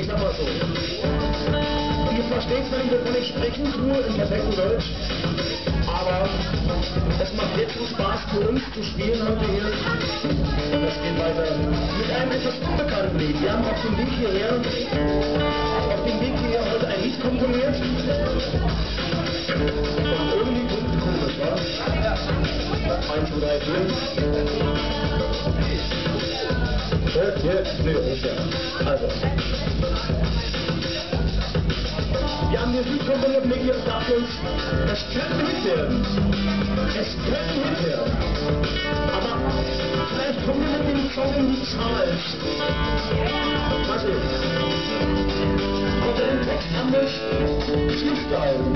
ich sag mal so. Ihr versteht zwar nicht, wovon ich sprechen tue, im perfekten Deutsch, aber es macht jetzt so Spaß für uns zu spielen heute hier. Und das geht weiter mit einem etwas unbekannten Lied. Wir haben auf dem Weg hierher heute ein Lied komponiert. Und irgendwie komisch, wa? 1, 2, 3, 4. Nee, nicht ja. Also. Wir haben dieses Lied komponiert, Micky, und sagt uns, es könnte mit werden. Es könnte mit werden. Aber vielleicht kommen wir mit dem Song in die Zahl. Mal sehen. Aber den Text haben wir Schluss gehalten.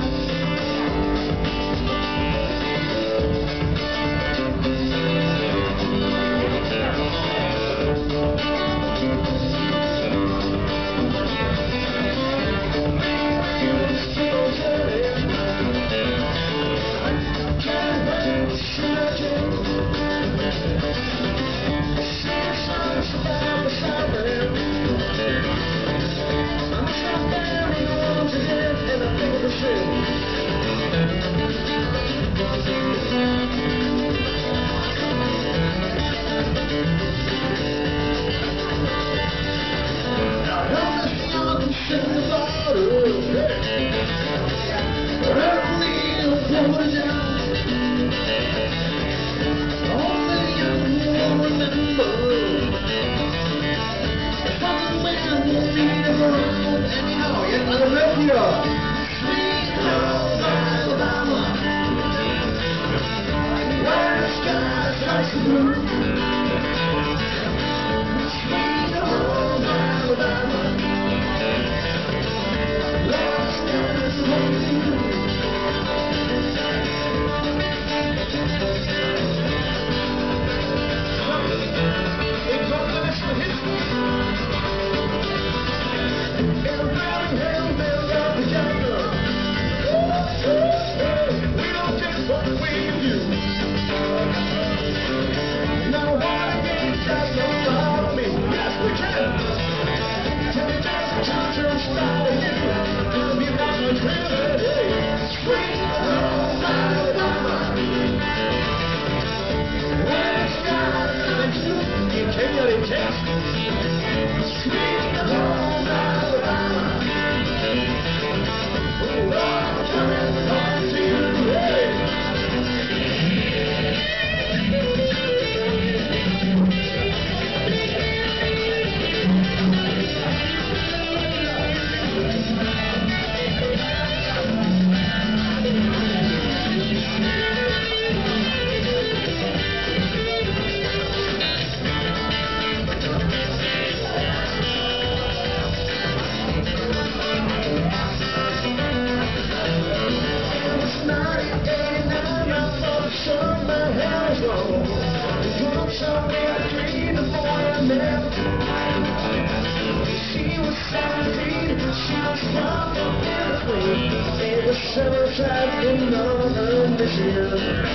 Summertime in northern Michigan.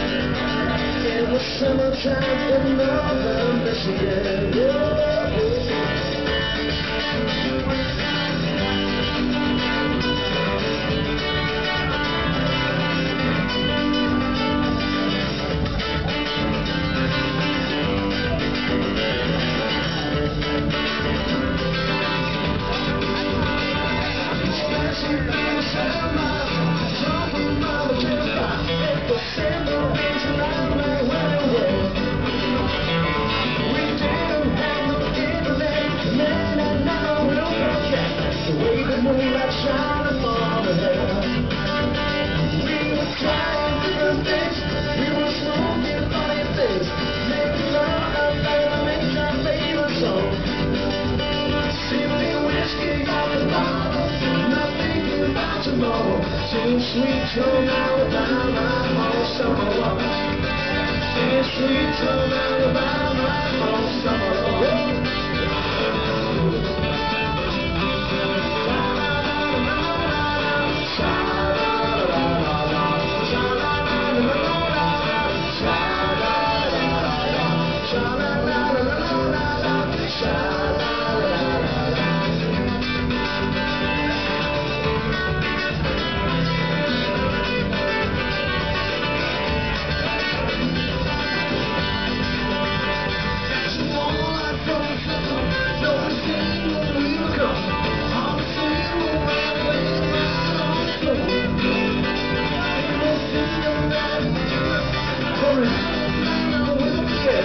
It was summertime in northern Michigan. Sweet home Alabama, all summer long. Sweet home Alabama, all summer long.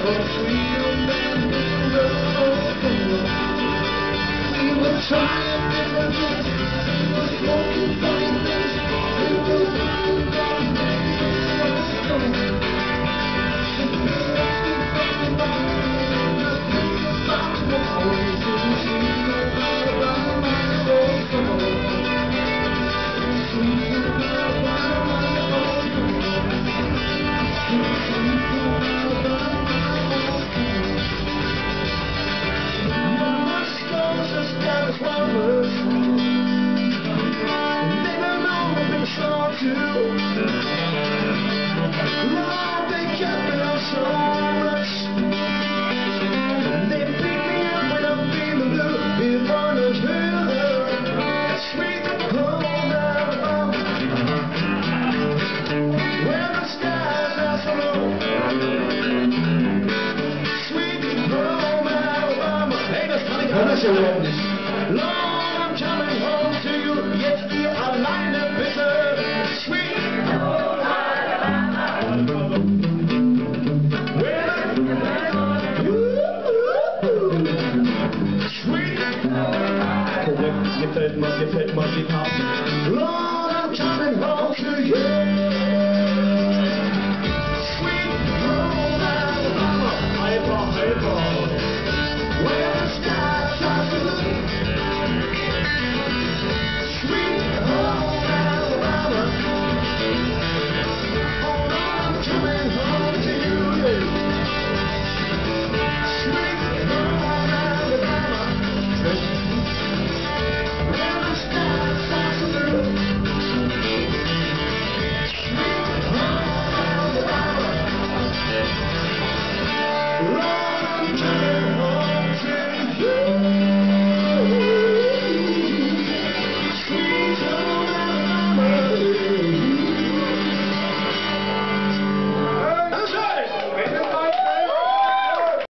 Lord, I'm coming home to you. Jetzt ihr alleine bitte. Sweet home Alabama. Sweet home Alabama. Gefällt mir die